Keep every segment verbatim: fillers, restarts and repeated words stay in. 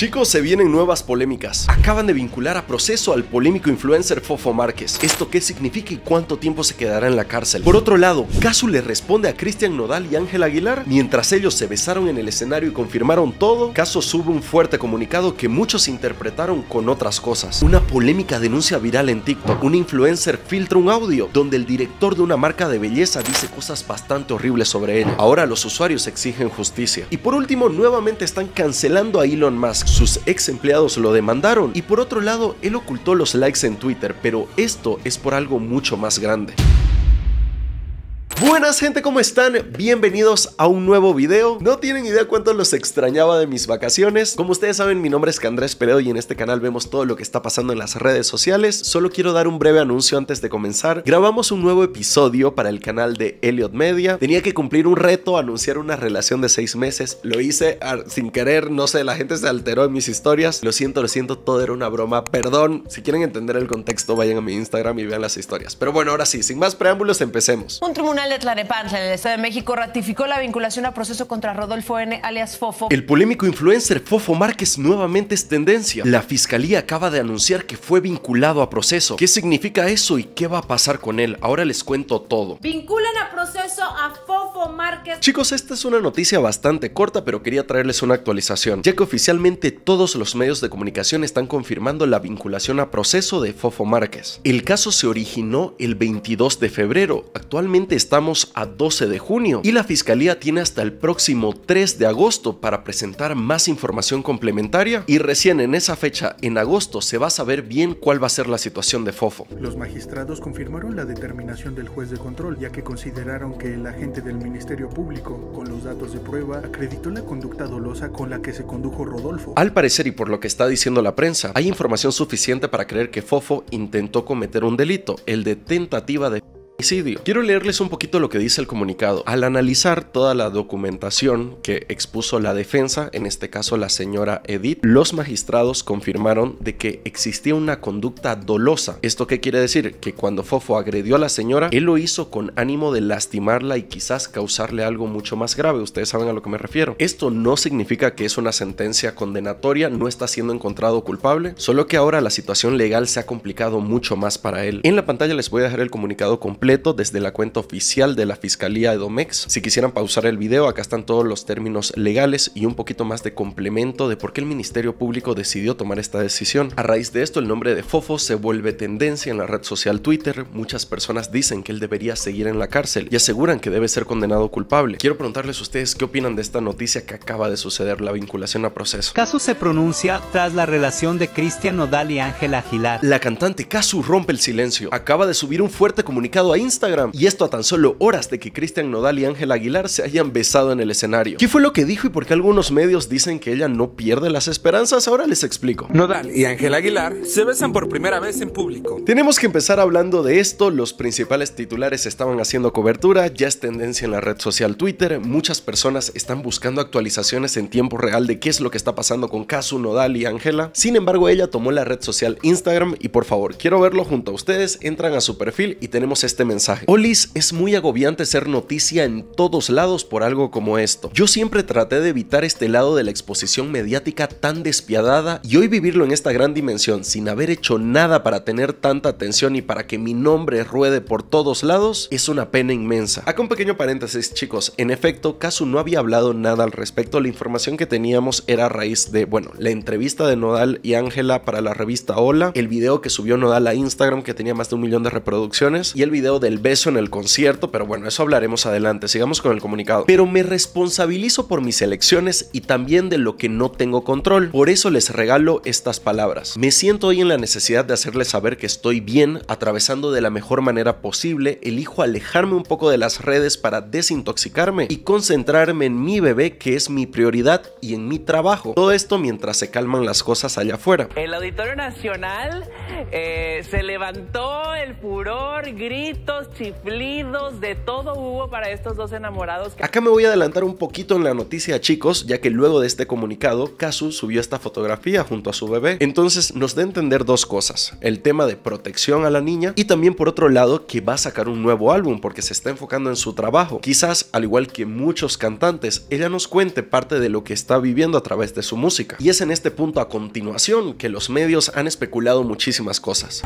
Chicos, se vienen nuevas polémicas. Acaban de vincular a proceso al polémico influencer Fofo Márquez. ¿Esto qué significa y cuánto tiempo se quedará en la cárcel? Por otro lado, Casu le responde a Cristian Nodal y Ángela Aguilar. Mientras ellos se besaron en el escenario y confirmaron todo, Casu sube un fuerte comunicado que muchos interpretaron con otras cosas. Una polémica denuncia viral en TikTok. Un influencer filtra un audio donde el director de una marca de belleza dice cosas bastante horribles sobre él. Ahora los usuarios exigen justicia. Y por último, nuevamente están cancelando a Elon Musk. Sus ex empleados lo demandaron y por otro lado, él ocultó los likes en Twitter, pero esto es por algo mucho más grande. Buenas gente, ¿cómo están? Bienvenidos a un nuevo video. No tienen idea cuánto los extrañaba de mis vacaciones. Como ustedes saben, mi nombre es Andrés Peredo y en este canal vemos todo lo que está pasando en las redes sociales. Solo quiero dar un breve anuncio antes de comenzar. Grabamos un nuevo episodio para el canal de Elliot Media. Tenía que cumplir un reto, anunciar una relación de seis meses. Lo hice sin querer, no sé, la gente se alteró en mis historias. Lo siento, lo siento, todo era una broma. Perdón, si quieren entender el contexto, vayan a mi Instagram y vean las historias. Pero bueno, ahora sí, sin más preámbulos, empecemos. Un tribunal de Tlalnepantla en el Estado de México ratificó la vinculación a proceso contra Rodolfo N, alias Fofo. El polémico influencer Fofo Márquez nuevamente es tendencia. La fiscalía acaba de anunciar que fue vinculado a proceso. ¿Qué significa eso y qué va a pasar con él? Ahora les cuento todo. Vinculan a proceso a Fofo Márquez. Chicos, esta es una noticia bastante corta, pero quería traerles una actualización, ya que oficialmente todos los medios de comunicación están confirmando la vinculación a proceso de Fofo Márquez. El caso se originó el veintidós de febrero. Actualmente estamos a doce de junio y la fiscalía tiene hasta el próximo tres de agosto para presentar más información complementaria y recién en esa fecha, en agosto, se va a saber bien cuál va a ser la situación de Fofo. Los magistrados confirmaron la determinación del juez de control, ya que consideraron que el agente del Ministerio Público, con los datos de prueba, acreditó la conducta dolosa con la que se condujo Rodolfo. Al parecer, y por lo que está diciendo la prensa, hay información suficiente para creer que Fofo intentó cometer un delito, el de tentativa de homicidio. Quiero leerles un poquito lo que dice el comunicado. Al analizar toda la documentación que expuso la defensa, en este caso la señora Edith, los magistrados confirmaron de que existía una conducta dolosa. ¿Esto qué quiere decir? Que cuando Fofo agredió a la señora, él lo hizo con ánimo de lastimarla y quizás causarle algo mucho más grave. Ustedes saben a lo que me refiero. Esto no significa que es una sentencia condenatoria, no está siendo encontrado culpable, solo que ahora la situación legal se ha complicado mucho más para él. En la pantalla les voy a dejar el comunicado completo desde la cuenta oficial de la Fiscalía Edomex. Si quisieran pausar el video, acá están todos los términos legales y un poquito más de complemento de por qué el Ministerio Público decidió tomar esta decisión. A raíz de esto, el nombre de Fofo se vuelve tendencia en la red social Twitter. Muchas personas dicen que él debería seguir en la cárcel y aseguran que debe ser condenado culpable. Quiero preguntarles a ustedes qué opinan de esta noticia que acaba de suceder, la vinculación a proceso. Casu se pronuncia tras la relación de Cristian Nodal y Ángela Aguilar. La cantante Casu rompe el silencio. Acaba de subir un fuerte comunicado a Instagram, y esto a tan solo horas de que Cristian Nodal y Ángela Aguilar se hayan besado en el escenario. ¿Qué fue lo que dijo y por qué algunos medios dicen que ella no pierde las esperanzas? Ahora les explico. Nodal y Ángela Aguilar se besan por primera vez en público. Tenemos que empezar hablando de esto. Los principales titulares estaban haciendo cobertura, ya es tendencia en la red social Twitter, muchas personas están buscando actualizaciones en tiempo real de qué es lo que está pasando con Casu, Nodal y Ángela. Sin embargo, ella tomó la red social Instagram y por favor, quiero verlo junto a ustedes. Entran a su perfil y tenemos este mensaje. Olis, es muy agobiante ser noticia en todos lados por algo como esto. Yo siempre traté de evitar este lado de la exposición mediática tan despiadada y hoy vivirlo en esta gran dimensión sin haber hecho nada para tener tanta atención y para que mi nombre ruede por todos lados es una pena inmensa. Acá un pequeño paréntesis, chicos. En efecto, Casu no había hablado nada al respecto. La información que teníamos era a raíz de, bueno, la entrevista de Nodal y Ángela para la revista Hola, el video que subió Nodal a Instagram que tenía más de un millón de reproducciones y el video del beso en el concierto, pero bueno, eso hablaremos adelante. Sigamos con el comunicado. Pero me responsabilizo por mis elecciones y también de lo que no tengo control. Por eso les regalo estas palabras. Me siento hoy en la necesidad de hacerles saber que estoy bien, atravesando de la mejor manera posible. Elijo alejarme un poco de las redes para desintoxicarme y concentrarme en mi bebé, que es mi prioridad, y en mi trabajo. Todo esto mientras se calman las cosas allá afuera. El Auditorio Nacional eh, se levantó el furor, gritos, gritos, chiflidos, de todo hubo para estos dos enamorados. Acá me voy a adelantar un poquito en la noticia, chicos, ya que luego de este comunicado, Kazu subió esta fotografía junto a su bebé. Entonces nos da a entender dos cosas: el tema de protección a la niña y también por otro lado que va a sacar un nuevo álbum porque se está enfocando en su trabajo. Quizás, al igual que muchos cantantes, ella nos cuente parte de lo que está viviendo a través de su música. Y es en este punto a continuación que los medios han especulado muchísimas cosas.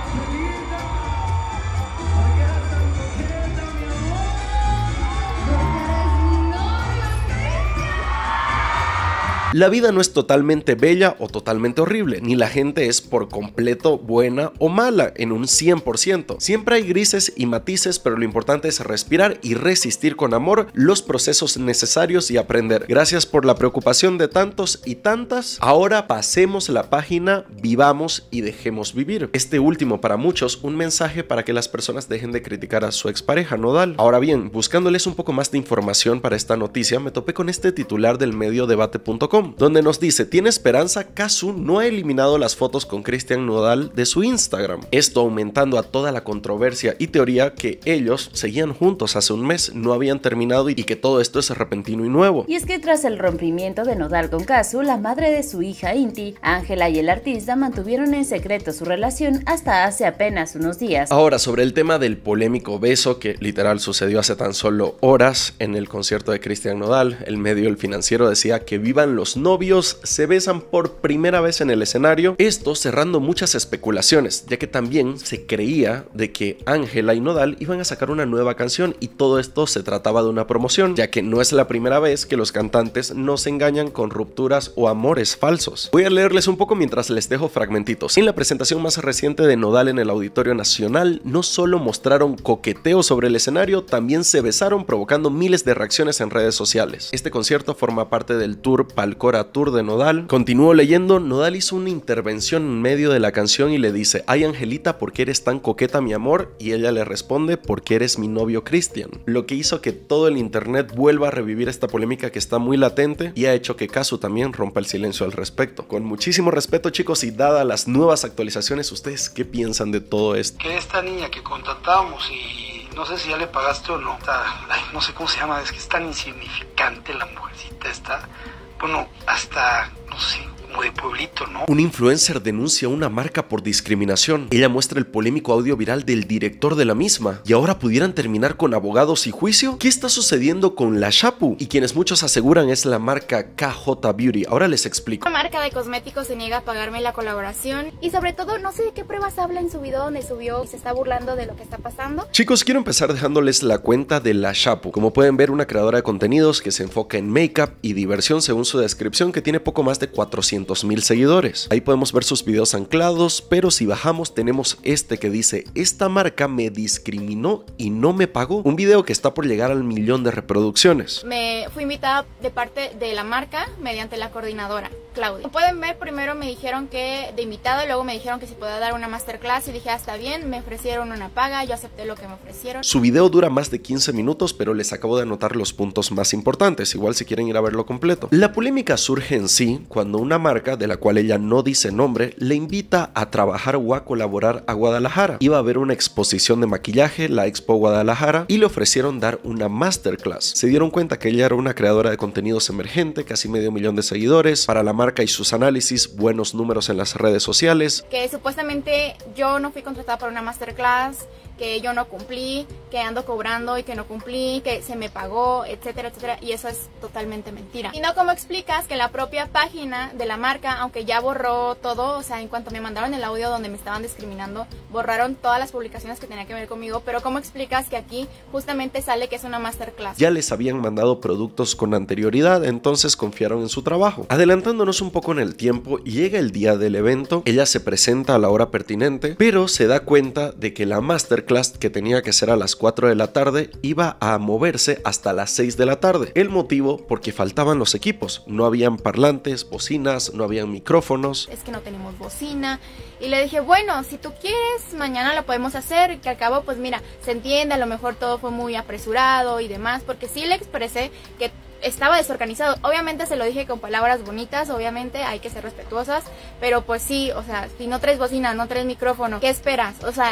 La vida no es totalmente bella o totalmente horrible, ni la gente es por completo buena o mala en un cien por ciento. Siempre hay grises y matices, pero lo importante es respirar y resistir con amor los procesos necesarios y aprender. Gracias por la preocupación de tantos y tantas. Ahora pasemos la página, vivamos y dejemos vivir. Este último para muchos un mensaje para que las personas dejen de criticar a su expareja Nodal. Ahora bien, buscándoles un poco más de información para esta noticia, me topé con este titular del medio debate punto com, donde nos dice: tiene esperanza, Kazu no ha eliminado las fotos con Cristian Nodal de su Instagram. Esto aumentando a toda la controversia y teoría que ellos seguían juntos hace un mes, no habían terminado y que todo esto es repentino y nuevo. Y es que tras el rompimiento de Nodal con Kazu, la madre de su hija Inti, Ángela, y el artista mantuvieron en secreto su relación hasta hace apenas unos días. Ahora, sobre el tema del polémico beso que literal sucedió hace tan solo horas en el concierto de Cristian Nodal, el medio El Financiero decía que vivan los novios se besan por primera vez en el escenario, esto cerrando muchas especulaciones, ya que también se creía de que Ángela y Nodal iban a sacar una nueva canción y todo esto se trataba de una promoción, ya que no es la primera vez que los cantantes nos engañan con rupturas o amores falsos. Voy a leerles un poco mientras les dejo fragmentitos. En la presentación más reciente de Nodal en el Auditorio Nacional, no solo mostraron coqueteo sobre el escenario, también se besaron, provocando miles de reacciones en redes sociales. Este concierto forma parte del tour Palcora Tour de Nodal. Continúo leyendo: Nodal hizo una intervención en medio de la canción y le dice: ay Angelita, ¿por qué eres tan coqueta, mi amor? Y ella le responde: porque eres mi novio Cristian. Lo que hizo que todo el internet vuelva a revivir esta polémica que está muy latente y ha hecho que Kazu también rompa el silencio al respecto. Con muchísimo respeto, chicos, y dadas las nuevas actualizaciones, ¿ustedes qué piensan de todo esto? Que esta niña que contratamos, y no sé si ya le pagaste o no, está, ay, no sé cómo se llama, es que es tan insignificante la mujercita esta. Bueno, hasta, no sé, como de pueblito, ¿no? Un influencer denuncia una marca por discriminación. Ella muestra el polémico audio viral del director de la misma. ¿Y ahora pudieran terminar con abogados y juicio? ¿Qué está sucediendo con la Shapu? Y quienes muchos aseguran es la marca K J Beauty. Ahora les explico. La marca de cosméticos se niega a pagarme la colaboración y sobre todo no sé de qué pruebas habla en su video donde subió y se está burlando de lo que está pasando. Chicos, quiero empezar dejándoles la cuenta de la Shapu. Como pueden ver, una creadora de contenidos que se enfoca en make-up y diversión según su descripción, que tiene poco más de cuatrocientos mil seguidores. Ahí podemos ver sus videos anclados, pero si bajamos tenemos este que dice: esta marca me discriminó y no me pagó. Un video que está por llegar al millón de reproducciones. Me fui invitada de parte de la marca mediante la coordinadora, Claudia. Como pueden ver, primero me dijeron que de invitada, luego me dijeron que si podía dar una masterclass y dije: ah, está bien, me ofrecieron una paga, yo acepté lo que me ofrecieron. Su video dura más de quince minutos, pero les acabo de anotar los puntos más importantes, igual si quieren ir a verlo completo. La polémica surge en sí cuando una marca, de la cual ella no dice nombre, le invita a trabajar o a colaborar a Guadalajara. Iba a haber una exposición de maquillaje, la Expo Guadalajara, y le ofrecieron dar una masterclass. Se dieron cuenta que ella era una creadora de contenidos emergente, casi medio millón de seguidores, para la marca y sus análisis, buenos números en las redes sociales. Que supuestamente yo no fui contratada para una masterclass, que yo no cumplí, que ando cobrando y que no cumplí, que se me pagó, etcétera, etcétera, y eso es totalmente mentira. Y no como explicas que la propia página de la marca, aunque ya borró todo, o sea, en cuanto me mandaron el audio donde me estaban discriminando, borraron todas las publicaciones que tenían que ver conmigo, pero ¿cómo explicas que aquí justamente sale que es una masterclass? Ya les habían mandado productos con anterioridad, entonces confiaron en su trabajo. Adelantándonos un poco en el tiempo, llega el día del evento, ella se presenta a la hora pertinente, pero se da cuenta de que la masterclass que tenía que ser a las cuatro de la tarde iba a moverse hasta las seis de la tarde. El motivo: porque faltaban los equipos, no habían parlantes, bocinas, no habían micrófonos. Es que no tenemos bocina. Y le dije: bueno, si tú quieres, mañana lo podemos hacer, que al cabo, pues mira, se entiende, a lo mejor todo fue muy apresurado y demás, porque sí le expresé que estaba desorganizado. Obviamente se lo dije con palabras bonitas, obviamente hay que ser respetuosas, pero pues sí, o sea, si no traes bocina, no traes micrófono, ¿qué esperas? O sea, y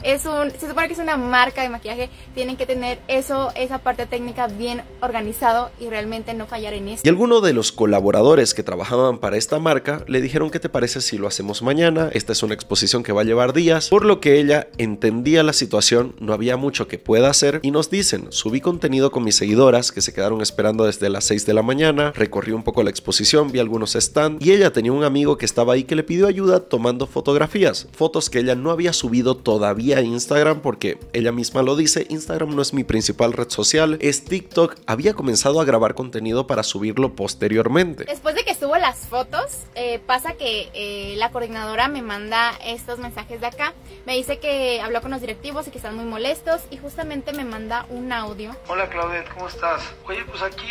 es un, se supone que es una marca de maquillaje, tienen que tener eso, esa parte técnica bien organizado y realmente no fallar en eso. Y algunos de los colaboradores que trabajaban para esta marca le dijeron: ¿qué te parece si lo hacemos mañana? Esta es una exposición que va a llevar días, por lo que ella entendía la situación, no había mucho que pueda hacer y nos dicen: subí contenido con mis seguidoras que se quedaron esperando desde las seis de la mañana, recorrí un poco la exposición, vi algunos stands y ella tenía un amigo que estaba ahí que le pidió ayuda tomando fotografías, fotos que ella no había subido todavía a Instagram porque ella misma lo dice, Instagram no es mi principal red social, es TikTok. Había comenzado a grabar contenido para subirlo posteriormente. Después de que subo las fotos, eh, pasa que eh, la coordinadora me manda estos mensajes de acá, me dice que habló con los directivos y que están muy molestos y justamente me manda un audio. Hola Claudette, ¿cómo estás? Oye, pues aquí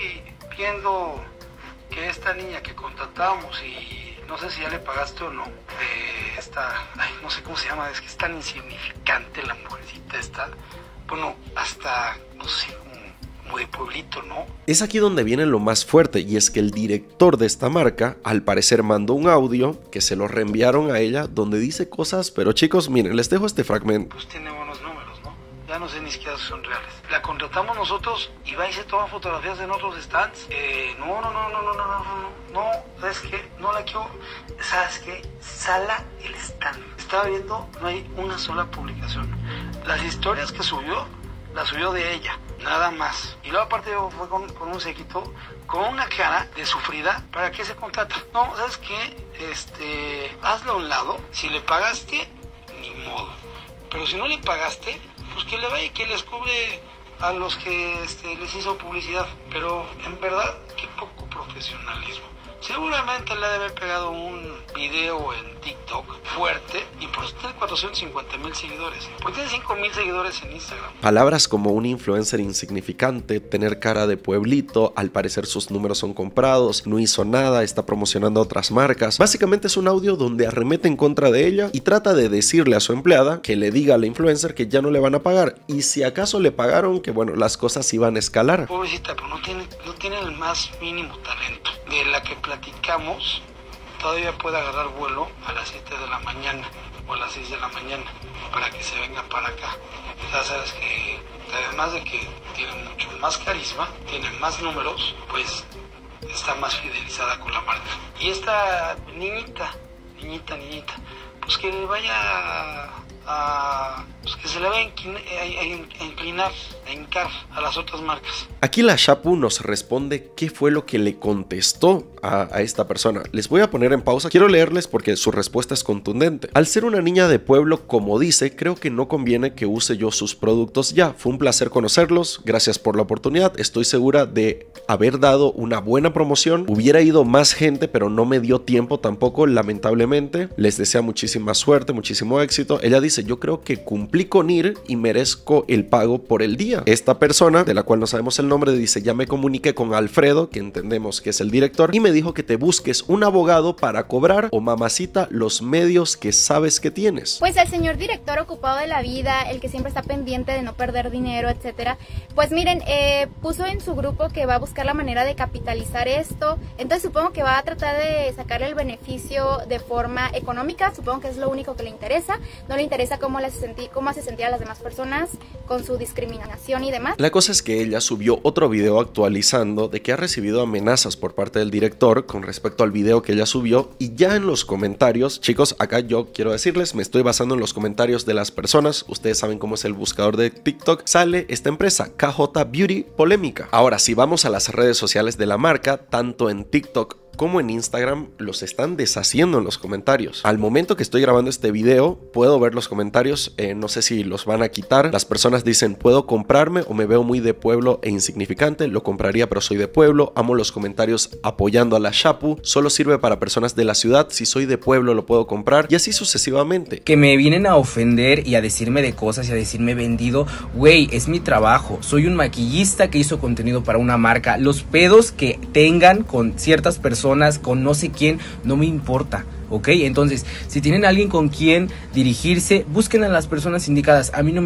viendo que esta niña que contratamos y no sé si ya le pagaste o no, de esta, ay, no sé cómo se llama, es que es tan insignificante la mujercita esta, bueno, hasta, no sé, como de pueblito, ¿no? Es aquí donde viene lo más fuerte, y es que el director de esta marca al parecer mandó un audio que se lo reenviaron a ella donde dice cosas, pero chicos, miren, les dejo este fragmento. Pues tiene buenos números, ¿no? Ya no sé ni siquiera si son reales. La contratamos nosotros y va y se toma fotografías en otros stands. Eh, no, no, no, no, no, no, no, no, no, ¿sabes qué? No la quiero, ¿sabes qué? Sala el stand. Estaba viendo, no hay una sola publicación. Las historias que subió, las subió de ella, nada más. Y luego aparte fue con, con un séquito, con una cara de sufrida. ¿Para qué se contrata? No, ¿sabes qué? Este, hazlo a un lado. Si le pagaste, ni modo. Pero si no le pagaste, pues que le vaya y que les cubre a los que este, les hizo publicidad. Pero en verdad, qué poco profesionalismo. Seguramente le ha de haber pegado un video en TikTok fuerte y por eso tiene cuatrocientos cincuenta mil seguidores. Porque tiene cinco mil seguidores en Instagram. Palabras como un influencer insignificante, tener cara de pueblito, al parecer sus números son comprados, no hizo nada, está promocionando a otras marcas. Básicamente es un audio donde arremete en contra de ella y trata de decirle a su empleada que le diga a la influencer que ya no le van a pagar. Y si acaso le pagaron, que bueno, las cosas iban a escalar. Pobrecita, pero no tiene, no tiene el más mínimo talento. De la que platicamos, todavía puede agarrar vuelo a las siete de la mañana o a las seis de la mañana para que se venga para acá. Ya sabes que además de que tiene mucho más carisma, tiene más números, pues está más fidelizada con la marca. Y esta niñita, niñita, niñita, pues que le vaya a, a pues que se le vaya a inclinar, a hincar a las otras marcas. Aquí la Chapu nos responde qué fue lo que le contestó a, a esta persona. Les voy a poner en pausa, quiero leerles porque su respuesta es contundente. Al ser una niña de pueblo, como dice, creo que no conviene que use yo sus productos ya. Fue un placer conocerlos, gracias por la oportunidad, estoy segura de haber dado una buena promoción. Hubiera ido más gente, pero no me dio tiempo tampoco, lamentablemente. Les desea muchísima suerte, muchísimo éxito. Ella dice, yo creo que cumplí con ir y merezco el pago por el día. Esta persona, de la cual no sabemos el nombre, dice, ya me comuniqué con Alfredo, que entendemos que es el director, y me dijo que te busques un abogado para cobrar, o mamacita, los medios que sabes que tienes. Pues el señor director ocupado de la vida, el que siempre está pendiente de no perder dinero, etcétera, pues miren, eh, puso en su grupo que va a buscar la manera de capitalizar esto, entonces supongo que va a tratar de sacarle el beneficio de forma económica, supongo que es lo único que le interesa, no le interesa cómo, les sentí, cómo hace sentir a las demás personas con su discriminación y demás. La cosa es que ella subió otro video actualizando de que ha recibido amenazas por parte del director con respecto al video que ella subió, y ya en los comentarios, chicos, acá yo quiero decirles, me estoy basando en los comentarios de las personas, ustedes saben cómo es el buscador de TikTok, sale esta empresa, K J Beauty Polémica. Ahora, si vamos a las redes sociales de la marca, tanto en TikTok como en Instagram, los están deshaciendo en los comentarios. Al momento que estoy grabando este video, puedo ver los comentarios, eh, no sé si los van a quitar. Las personas dicen, puedo comprarme o me veo muy de pueblo e insignificante, lo compraría pero soy de pueblo, amo los comentarios apoyando a la Chapu, solo sirve para personas de la ciudad, si soy de pueblo lo puedo comprar, y así sucesivamente. Que me vienen a ofender y a decirme de cosas y a decirme vendido, güey, es mi trabajo, soy un maquillista que hizo contenido para una marca, los pedos que tengan con ciertas personas, con no sé quién, no me importa, ¿ok? Entonces, si tienen a alguien con quien dirigirse, busquen a las personas indicadas, a mí no me estén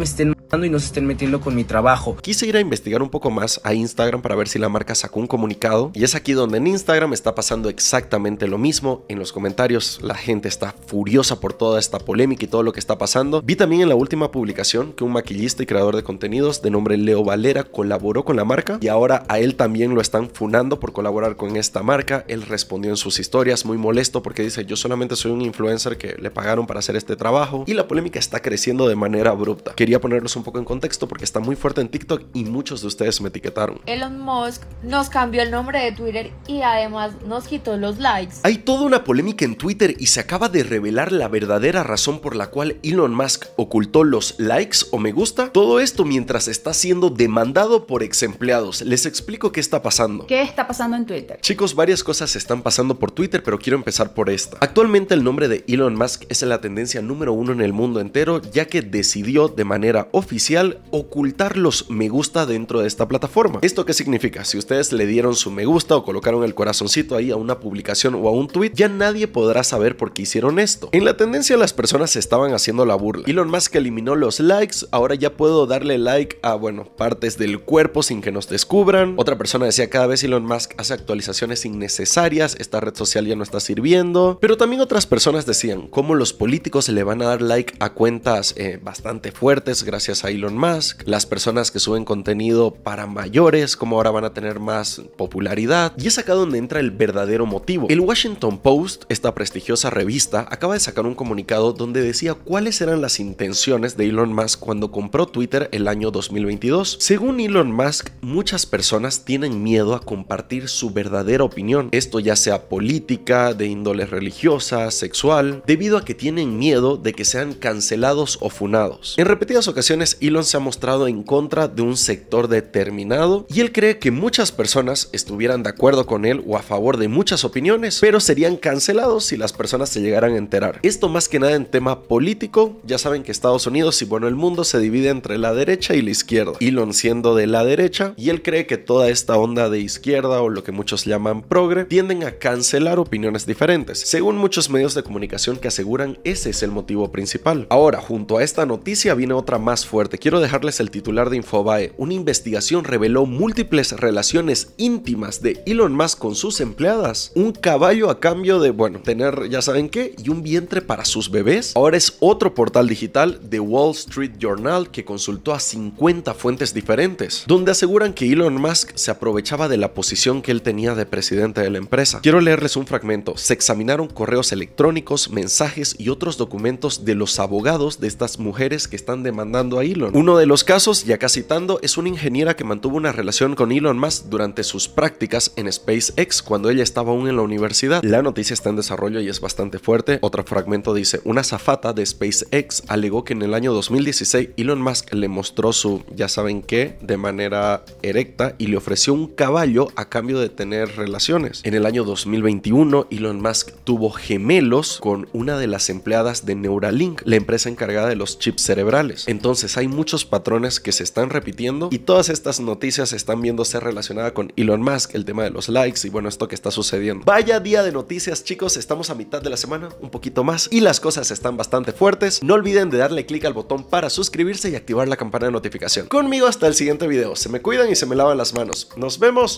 y no se estén metiendo con mi trabajo. Quise ir a investigar un poco más a Instagram para ver si la marca sacó un comunicado, y es aquí donde en Instagram está pasando exactamente lo mismo. En los comentarios la gente está furiosa por toda esta polémica y todo lo que está pasando. Vi también en la última publicación que un maquillista y creador de contenidos de nombre Leo Valera colaboró con la marca, y ahora a él también lo están funando por colaborar con esta marca. Él respondió en sus historias muy molesto porque dice: yo solamente soy un influencer que le pagaron para hacer este trabajo, y la polémica está creciendo de manera abrupta. Quería ponerlos un poco en contexto porque está muy fuerte en TikTok y muchos de ustedes me etiquetaron. Elon Musk nos cambió el nombre de Twitter y además nos quitó los likes. Hay toda una polémica en Twitter y se acaba de revelar la verdadera razón por la cual Elon Musk ocultó los likes o me gusta. Todo esto mientras está siendo demandado por ex empleados. Les explico qué está pasando. ¿Qué está pasando en Twitter? Chicos, varias cosas están pasando por Twitter, pero quiero empezar por esta. Actualmente el nombre de Elon Musk es la tendencia número uno en el mundo entero, ya que decidió de manera oficial ocultar los me gusta dentro de esta plataforma. ¿Esto qué significa? Si ustedes le dieron su me gusta o colocaron el corazoncito ahí a una publicación o a un tweet, ya nadie podrá saber por qué hicieron esto. En la tendencia las personas se estaban haciendo la burla. Elon Musk eliminó los likes, ahora ya puedo darle like a, bueno, partes del cuerpo sin que nos descubran. Otra persona decía: cada vez Elon Musk hace actualizaciones innecesarias, esta red social ya no está sirviendo. Pero también otras personas decían cómo los políticos le van a dar like a cuentas eh, bastante fuertes gracias a Elon Musk. Las personas que suben contenido para mayores, como ahora van a tener más popularidad. Y es acá donde entra el verdadero motivo. El Washington Post, esta prestigiosa revista, acaba de sacar un comunicado donde decía cuáles eran las intenciones de Elon Musk cuando compró Twitter el año dos mil veintidós. Según Elon Musk, muchas personas tienen miedo a compartir su verdadera opinión, esto ya sea política, de índole religiosa, sexual, debido a que tienen miedo de que sean cancelados o funados. En repetidas ocasiones Elon se ha mostrado en contra de un sector determinado y él cree que muchas personas estuvieran de acuerdo con él o a favor de muchas opiniones, pero serían cancelados si las personas se llegaran a enterar. Esto más que nada en tema político. Ya saben que Estados Unidos y bueno, el mundo se divide entre la derecha y la izquierda. Elon siendo de la derecha, y él cree que toda esta onda de izquierda o lo que muchos llaman progre tienden a cancelar opiniones diferentes, según muchos medios de comunicación que aseguran ese es el motivo principal. Ahora, junto a esta noticia viene otra más fuerte. Quiero dejarles el titular de Infobae. Una investigación reveló múltiples relaciones íntimas de Elon Musk con sus empleadas. Un caballo a cambio de, bueno, tener ya saben qué, y un vientre para sus bebés. Ahora es otro portal digital, The Wall Street Journal, que consultó a cincuenta fuentes diferentes, donde aseguran que Elon Musk se aprovechaba de la posición que él tenía de presidente de la empresa. Quiero leerles un fragmento. Se examinaron correos electrónicos, mensajes y otros documentos de los abogados de estas mujeres que están demandando a Elon. Uno de los casos, ya casi citando, es una ingeniera que mantuvo una relación con Elon Musk durante sus prácticas en SpaceX cuando ella estaba aún en la universidad. La noticia está en desarrollo y es bastante fuerte. Otro fragmento dice: una azafata de SpaceX alegó que en el año dos mil dieciséis Elon Musk le mostró su ya saben qué de manera erecta y le ofreció un caballo a cambio de tener relaciones. En el año dos mil veintiuno Elon Musk tuvo gemelos con una de las empleadas de Neuralink, la empresa encargada de los chips cerebrales. Entonces hay muchos patrones que se están repitiendo y todas estas noticias están viéndose relacionadas con Elon Musk, el tema de los likes y bueno, esto que está sucediendo. Vaya día de noticias, chicos. Estamos a mitad de la semana, un poquito más, y las cosas están bastante fuertes. No olviden de darle clic al botón para suscribirse y activar la campana de notificación. Conmigo hasta el siguiente video. Se me cuidan y se me lavan las manos. Nos vemos.